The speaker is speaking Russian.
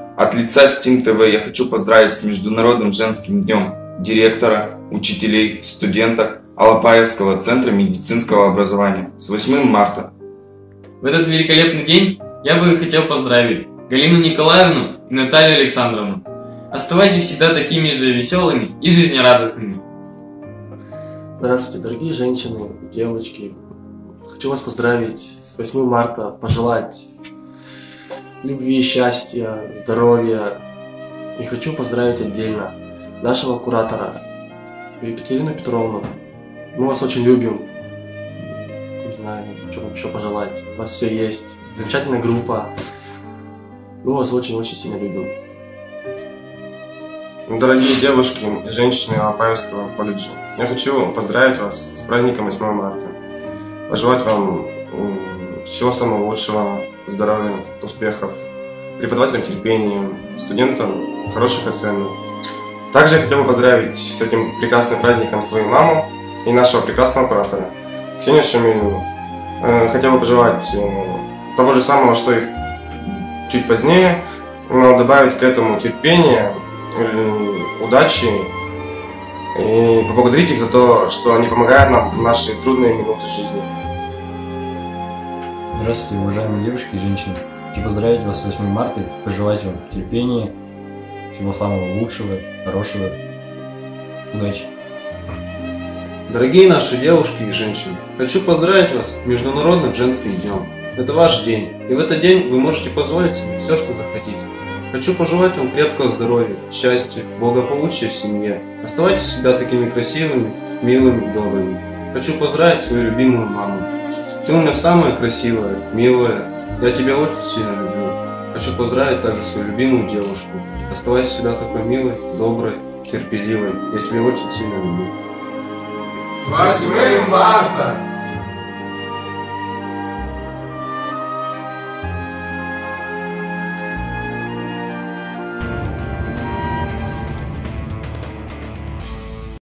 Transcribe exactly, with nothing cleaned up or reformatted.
От лица Стим ТВ я хочу поздравить с Международным женским днем директора, учителей, студенток Алапаевского центра медицинского образования с восьмым марта. В этот великолепный день я бы хотел поздравить Галину Николаевну и Наталью Александровну. Оставайтесь всегда такими же веселыми и жизнерадостными. Здравствуйте, дорогие женщины, девочки. Хочу вас поздравить с восьмым марта, пожелать любви, счастья, здоровья. И хочу поздравить отдельно нашего куратора Екатерину Петровну. Мы вас очень любим. Не знаю, что вам еще пожелать. У вас все есть. Замечательная группа. Мы вас очень-очень сильно любим. Дорогие девушки и женщины Алапаевского колледжа, я хочу поздравить вас с праздником восьмого марта. Пожелать вам всего самого лучшего, здоровья, успехов, преподавателям терпения, студентам хороших оценок. Также я хотел бы поздравить с этим прекрасным праздником свою маму и нашего прекрасного куратора Ксению Шамилевну. Хотел бы пожелать того же самого, что и чуть позднее, но добавить к этому терпения, удачи и поблагодарить их за то, что они помогают нам в наши трудные минуты жизни. Здравствуйте, уважаемые девушки и женщины. Хочу поздравить вас с восьмым марта, пожелать вам терпения, всего самого лучшего, хорошего, удачи. Дорогие наши девушки и женщины, хочу поздравить вас с Международным женским днем. Это ваш день, и в этот день вы можете позволить себе все, что захотите. Хочу пожелать вам крепкого здоровья, счастья, благополучия в семье. Оставайтесь всегда такими красивыми, милыми, добрыми. Хочу поздравить свою любимую маму. Ты у меня самая красивая, милая. Я тебя очень сильно люблю. Хочу поздравить также свою любимую девушку. Оставайся всегда такой милой, доброй, терпеливой. Я тебя очень сильно люблю. С восьмым марта!